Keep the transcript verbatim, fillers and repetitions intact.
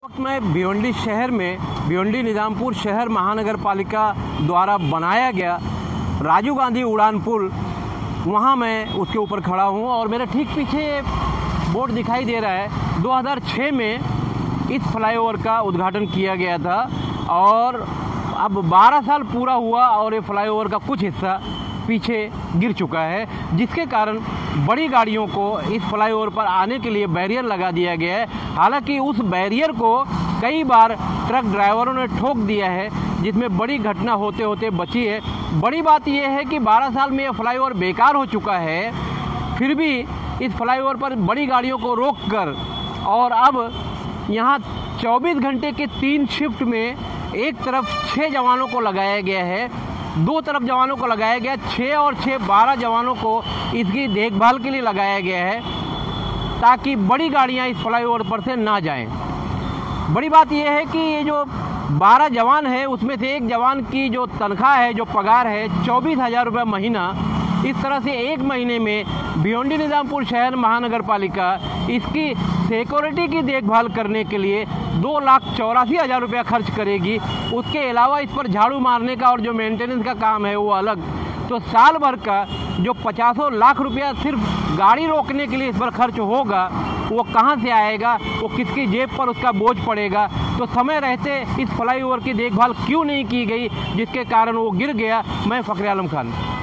वक्त में भिवंडी शहर में भिवंडी निजामपुर शहर महानगर पालिका द्वारा बनाया गया राजीव गांधी उड़ान पुल, वहाँ मैं उसके ऊपर खड़ा हूँ और मेरे ठीक पीछे बोर्ड दिखाई दे रहा है। दो हज़ार छह में इस फ्लाईओवर का उद्घाटन किया गया था और अब बारह साल पूरा हुआ और ये फ्लाईओवर का कुछ हिस्सा पीछे गिर चुका है, जिसके कारण बड़ी गाड़ियों को इस फ्लाईओवर पर आने के लिए बैरियर लगा दिया गया है। हालांकि उस बैरियर को कई बार ट्रक ड्राइवरों ने ठोक दिया है, जिसमें बड़ी घटना होते होते बची है। बड़ी बात यह है कि बारह साल में यह फ्लाईओवर बेकार हो चुका है, फिर भी इस फ्लाईओवर पर बड़ी गाड़ियों को रोककर और अब यहाँ चौबीस घंटे के तीन शिफ्ट में एक तरफ छः जवानों को लगाया गया है, दो तरफ जवानों को लगाया गया, छः और छः बारह जवानों को इसकी देखभाल के लिए लगाया गया है, ताकि बड़ी गाड़ियां इस फ्लाईओवर पर से ना जाएं। बड़ी बात यह है कि ये जो बारह जवान है उसमें से एक जवान की जो तनख्वाह है, जो पगार है, चौबीस हज़ार रुपये महीना। इस तरह से एक महीने में भिवंडी निजामपुर शहर महानगर पालिका इसकी सिक्योरिटी की देखभाल करने के लिए दो लाख चौरासी हज़ार रुपया खर्च करेगी। उसके अलावा इस पर झाड़ू मारने का और जो मेंटेनेंस का काम है वो अलग। तो साल भर का जो पचासों लाख रुपया सिर्फ गाड़ी रोकने के लिए इस पर खर्च होगा, वो कहाँ से आएगा, वो किसकी जेब पर उसका बोझ पड़ेगा। तो समय रहते इस फ्लाईओवर की देखभाल क्यों नहीं की गई, जिसके कारण वो गिर गया। मैं फ़खर आलम खान।